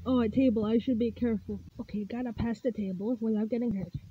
Oh, a table. I should be careful. Okay, gotta pass the table without getting hurt.